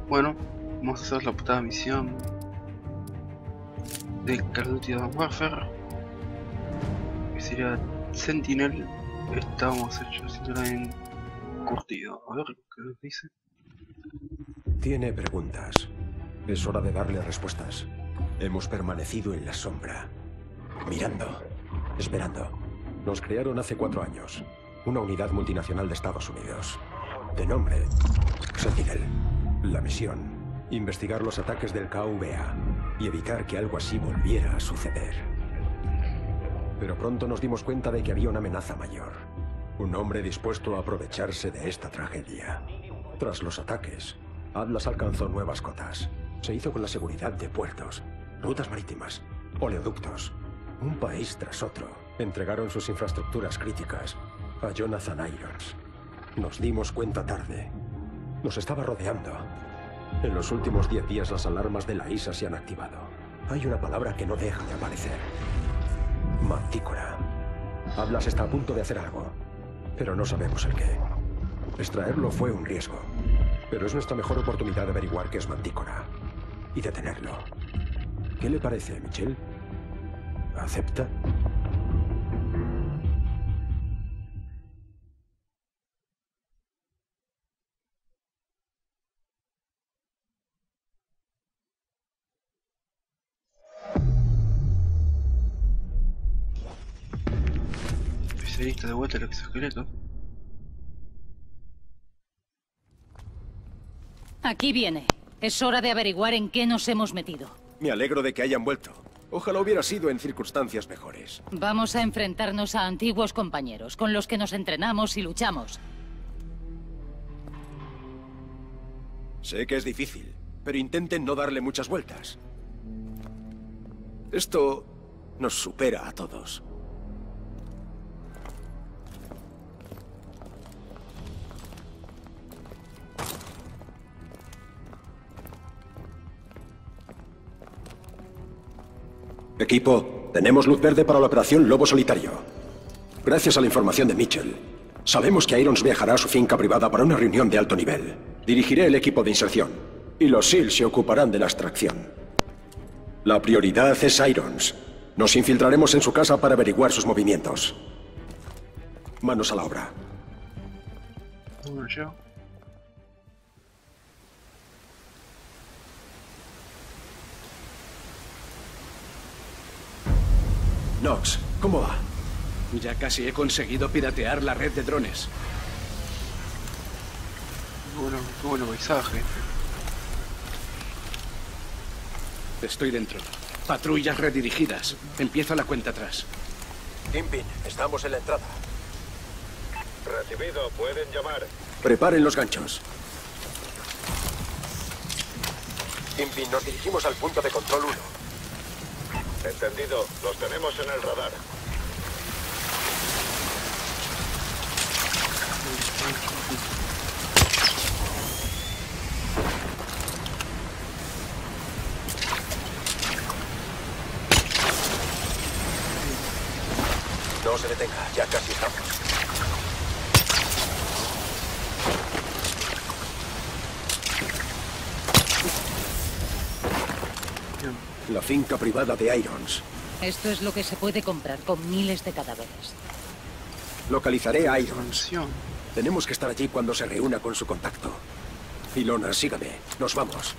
Bueno, vamos a hacer la putada misión de Call of Duty Modern Warfare, que sería Sentinel. Estamos haciéndola en curtido. A ver qué nos dice. Tiene preguntas. Es hora de darle respuestas. Hemos permanecido en la sombra, mirando, esperando. Nos crearon hace 4 años. Una unidad multinacional de Estados Unidos. De nombre Sentinel. La misión: investigar los ataques del KVA y evitar que algo así volviera a suceder. Pero pronto nos dimos cuenta de que había una amenaza mayor. Un hombre dispuesto a aprovecharse de esta tragedia. Tras los ataques, Atlas alcanzó nuevas cotas. Se hizo con la seguridad de puertos, rutas marítimas, oleoductos. Un país tras otro entregaron sus infraestructuras críticas a Jonathan Irons. Nos dimos cuenta tarde. Nos estaba rodeando. En los últimos 10 días las alarmas de la ISA se han activado. Hay una palabra que no deja de aparecer. Mantícora. Atlas está a punto de hacer algo, pero no sabemos el qué. Extraerlo fue un riesgo, pero es nuestra mejor oportunidad de averiguar qué es Mantícora y detenerlo. ¿Qué le parece, Michelle? ¿Acepta? Especialista de vuelta al exoesqueleto. Aquí viene. Es hora de averiguar en qué nos hemos metido. Me alegro de que hayan vuelto. Ojalá hubiera sido en circunstancias mejores. Vamos a enfrentarnos a antiguos compañeros, con los que nos entrenamos y luchamos. Sé que es difícil, pero intenten no darle muchas vueltas. Esto nos supera a todos. Equipo, tenemos luz verde para la operación Lobo Solitario. Gracias a la información de Mitchell, sabemos que Irons viajará a su finca privada para una reunión de alto nivel. Dirigiré el equipo de inserción, y los SEAL se ocuparán de la extracción. La prioridad es Irons. Nos infiltraremos en su casa para averiguar sus movimientos. Manos a la obra. Uno yo. Knox, ¿cómo va? Ya casi he conseguido piratear la red de drones. Qué bueno paisaje. Estoy dentro. Patrullas redirigidas. Empieza la cuenta atrás. Kingpin, estamos en la entrada. Recibido, pueden llamar. Preparen los ganchos. Kingpin, nos dirigimos al punto de control 1. Entendido, los tenemos en el radar. No se detenga, ya casi estamos. La finca privada de Irons. Esto es lo que se puede comprar con miles de cadáveres. Localizaré a Irons. Mansión. Tenemos que estar allí cuando se reúna con su contacto. Ilona, sígame. Nos vamos.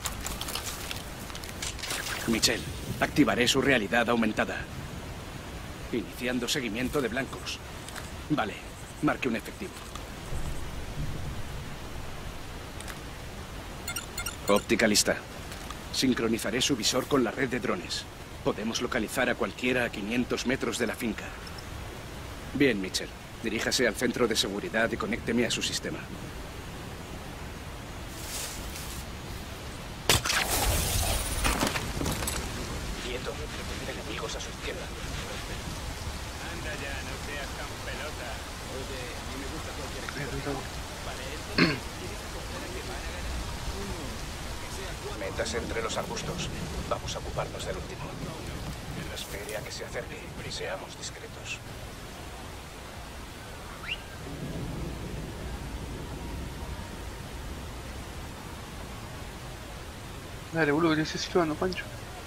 Michelle, activaré su realidad aumentada. Iniciando seguimiento de blancos. Vale, marque un efectivo. Óptica lista. Sincronizaré su visor con la red de drones. Podemos localizar a cualquiera a 500 metros de la finca. Bien, Mitchell. Diríjase al centro de seguridad y conécteme a su sistema. Quieto. Enemigos a su izquierda. Anda ya, no seas tan pelota. Oye, a mí me gusta cualquier Métase entre los arbustos. Vamos a ocuparnos del último. Espere a que se acerque. Seamos discretos. Dale, boludo, que te estoy silbando, Pancho.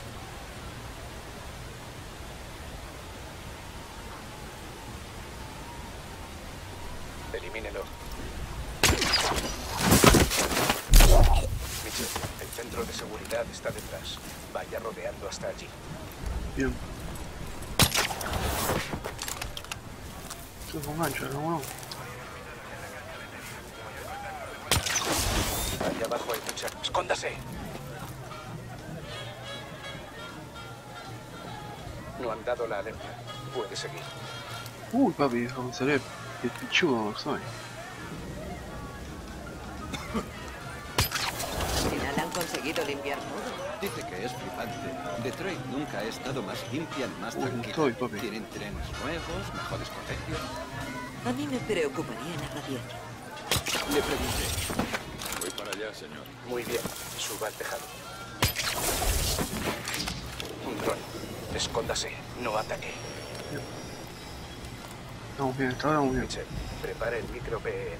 Elimínelo. Mitchell, el centro de seguridad está detrás. Vaya rodeando hasta allí. Bien. Estoy con gancho, ¿no? Allá abajo hay mucha. ¡Escóndase! No han dado la alerta. Puede seguir. Uy, papi, vamos a ver qué pichudo soy. Al final han conseguido limpiar todo. Dice que es flipante. Detroit nunca ha estado más limpia ni más Uy, tranquila. estoy, papi. Tienen trenes nuevos, mejores colegios. A mí me preocuparía la radiación. Le pregunté. Voy para allá, señor. Muy bien. Suba al tejado. Un dron. Escóndase. No ataque. Estamos bien, hasta ahora vamos bien. Mitchell, prepara el micro PM.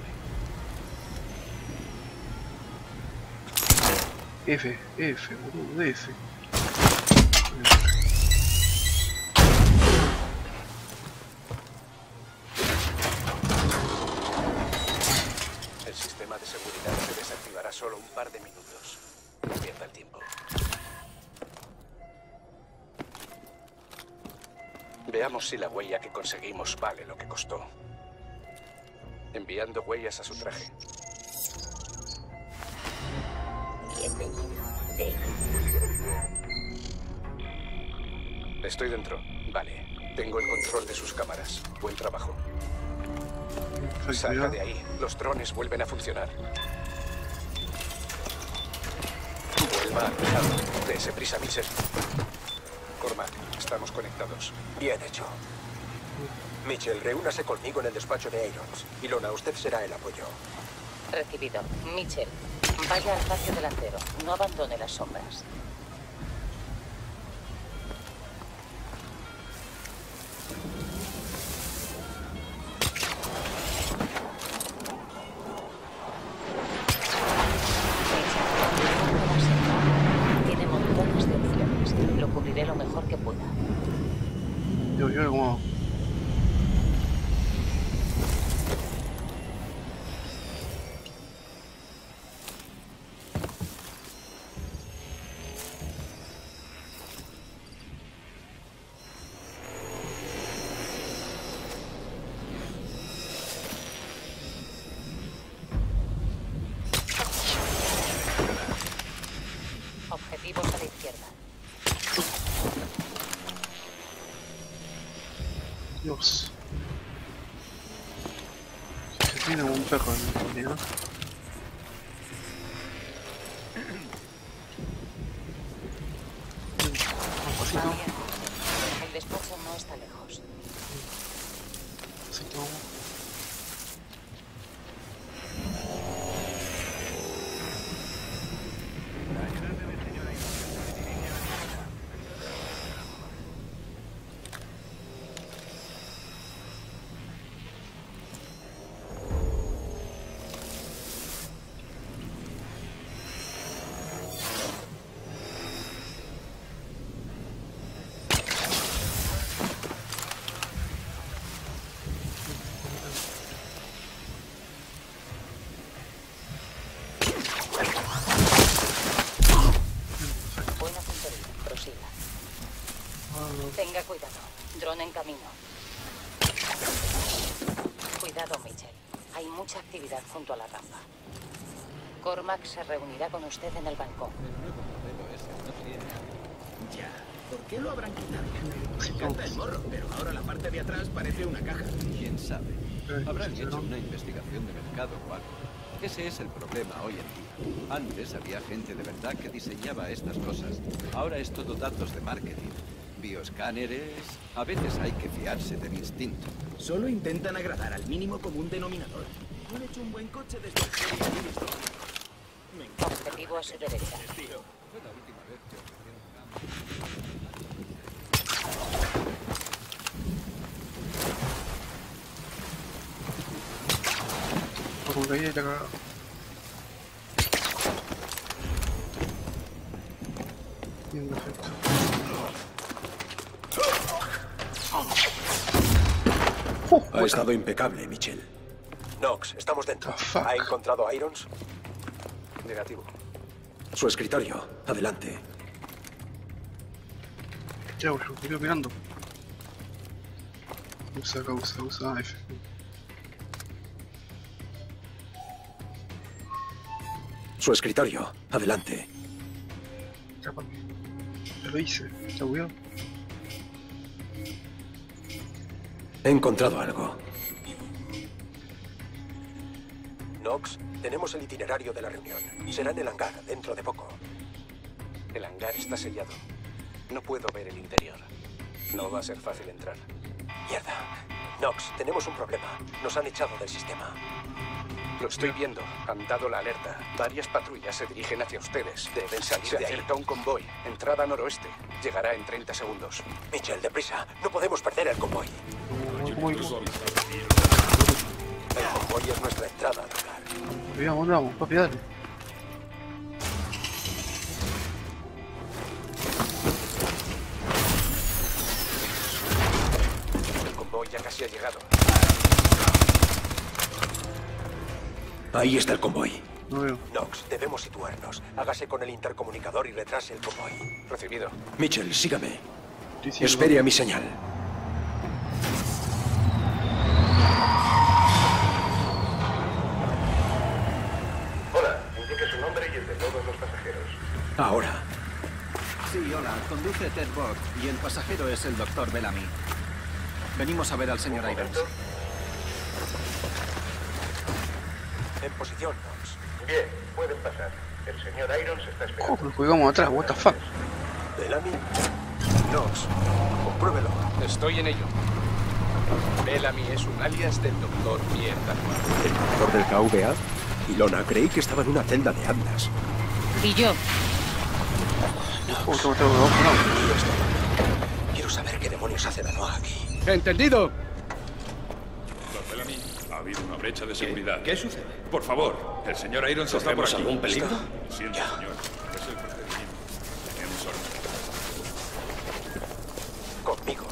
F, boludo, F. El sistema de seguridad se desactivará solo un par de minutos. No pierda el tiempo. Veamos si la huella que conseguimos vale lo que costó. Enviando huellas a su traje. Estoy dentro. Vale. Tengo el control de sus cámaras. Buen trabajo. Salga de ahí. Los drones vuelven a funcionar. Vuelva al tejado. Dese prisa, Mitchell. Cormac, estamos conectados. Bien hecho. Mitchell, reúnase conmigo en el despacho de Irons. Ilona, usted será el apoyo. Recibido. Mitchell, vaya al patio delantero. No abandone las sombras. Tiene montones de opciones. Lo cubriré lo mejor que pueda. Yo como... Objetivos a la izquierda. Dios. Se tiene como un perro en realidad. Un pasito, Va bien. El despacho no está lejos. pasito. Buena puntería. Prosiga. Tenga cuidado. Dron en camino. Cuidado, Mitchell. Hay mucha actividad junto a la rampa. Cormac se reunirá con usted en el balcón. El nuevo modelo ese no tiene. Ya. ¿Por qué lo habrán quitado? Me encanta el morro, pero ahora la parte de atrás parece una caja. ¿Quién sabe? Habrán hecho una investigación de mercado o algo. Ese es el problema hoy en día. Antes había gente de verdad que diseñaba estas cosas. Ahora es todo datos de marketing. Bioescáneres. A veces hay que fiarse del instinto. Solo intentan agradar al mínimo común denominador. No han hecho un buen coche desde el Chevy Ministro. Me encanta Objetivo a su derecha. el estilo. Fue la última vez que ofrecieron Como que ahí la cagada. Bien, perfecto. Ha estado impecable, Mitchell. Nox, estamos dentro. Oh, fuck. ¿Ha encontrado a Irons? Negativo. Su escritorio. Adelante. Ya, bro, estoy mirando. Usa F. Su escritorio. Adelante. Ya, papi. Ya lo hice. Está cuidado. He encontrado algo. Nox, tenemos el itinerario de la reunión. Será en el hangar, dentro de poco. El hangar está sellado. No puedo ver el interior. No va a ser fácil entrar. Mierda. Nox, tenemos un problema. Nos han echado del sistema. Lo estoy viendo. Han dado la alerta. Varias patrullas se dirigen hacia ustedes. Deben salir de ahí. Se acerca un convoy. Entrada noroeste. Llegará en 30 segundos. Mitchell, deprisa. No podemos perder el convoy. El convoy es nuestra entrada al hangar. ¿Dónde vamos, papi? Dale. El convoy ya casi ha llegado. Ahí está el convoy. No veo. Nox, debemos situarnos. Hágase con el intercomunicador y retrase el convoy. Recibido. Mitchell, sígame. Estoy ciego. Espere a mi señal. Hola, indique su nombre y el de todos los pasajeros. Ahora. Sí, hola. Conduce Ted Bott y el pasajero es el Dr. Bellamy. Venimos a ver al señor Irons. En posición, Nox. Bien, pueden pasar. El señor Irons está esperando. Joder, jugamos atrás, what the fuck. Bellamy. Nox, compruébelo. Estoy en ello. Bellamy es un alias del Dr. Mierda. ¿El doctor del KVA? Ilona, creí que estaba en una celda de Atlas. Y yo. Quiero saber qué demonios hace Danoa aquí. ¿Entendido? Lord Bellamy, ha habido una brecha de seguridad. ¿Qué sucede? Por favor, el señor Irons está por aquí. ¿Algún peligro? Siento, señor. Es el procedimiento. Tenemos orden. Conmigo.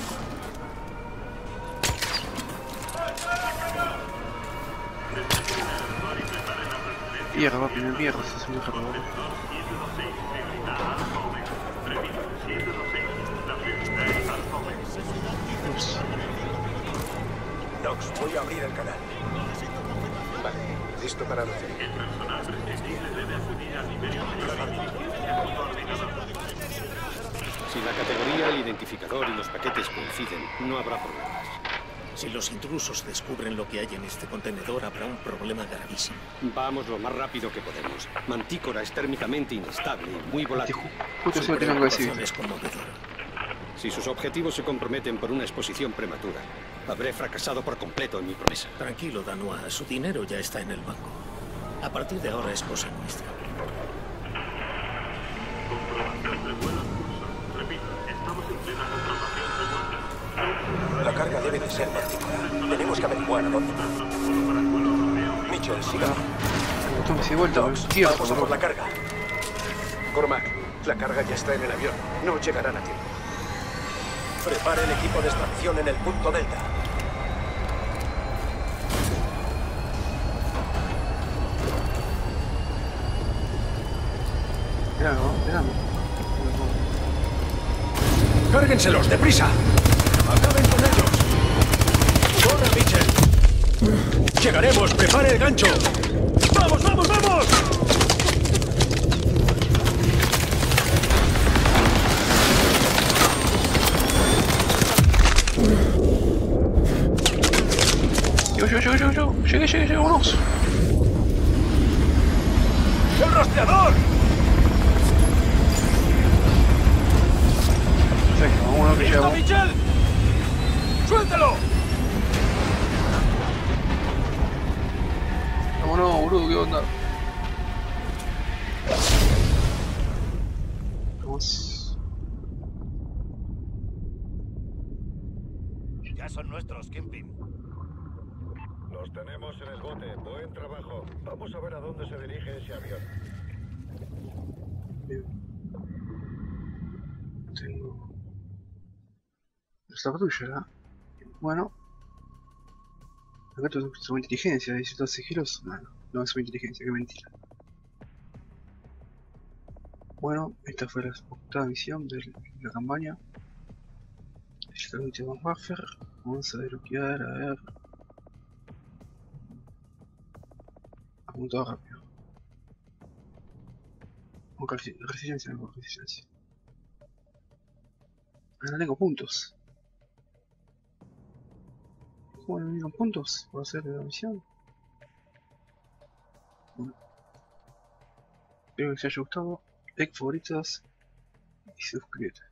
Mierda, papi, me mierda, se hace mejor ahora. Nox, voy a abrir el canal. Vale, listo para lo Si la categoría, el identificador y los paquetes coinciden, no habrá problemas. Si los intrusos descubren lo que hay en este contenedor, habrá un problema gravísimo. Vamos lo más rápido que podemos. Mantícora es térmicamente inestable y muy volátil. Justo se lo tengo que decir. Es conmovedora. Si sus objetivos se comprometen por una exposición prematura, habré fracasado por completo en mi promesa. Tranquilo, Danoa. Su dinero ya está en el banco. A partir de ahora es cosa nuestra. La carga debe de ser particular. Tenemos que averiguar a dónde va. Mitchell, siga. Tome de vuelta, Nox, tío. vamos a por la carga. Cormac, la carga ya está en el avión. No llegarán a tiempo. Prepare el equipo de extracción en el punto Delta. Esperame. ¡Cárguenselos, deprisa! ¡Acaben con ellos! ¡Corre, Mitchell! ¡Llegaremos! ¡Prepare el gancho! ¡Vamos, vamos, vamos! Yo. Llegué, vámonos. ¡El rastreador! Perfecto, vámonos que llegamos. Mitchell! ¡Suéltalo! Vámonos, boludo, ¿qué onda? Vamos. Ya son nuestros, Kingpin. Los tenemos en el bote. Buen trabajo. Vamos a ver a dónde se dirige ese avión. esta patrulla, ¿verdad? Bueno. Acá tu inteligencia, dice todo sigiloso. No es su inteligencia, qué mentira. Bueno, esta fue la octava misión de la campaña. El cartucho de buffer. Vamos a desbloquear, a ver. Apuntado rápido. Con resistencia, no resistencia. Ah, no tengo puntos. ¿Cómo no tengo puntos para hacer la misión? Bueno. Espero que les haya gustado. Like, favoritos y suscríbete.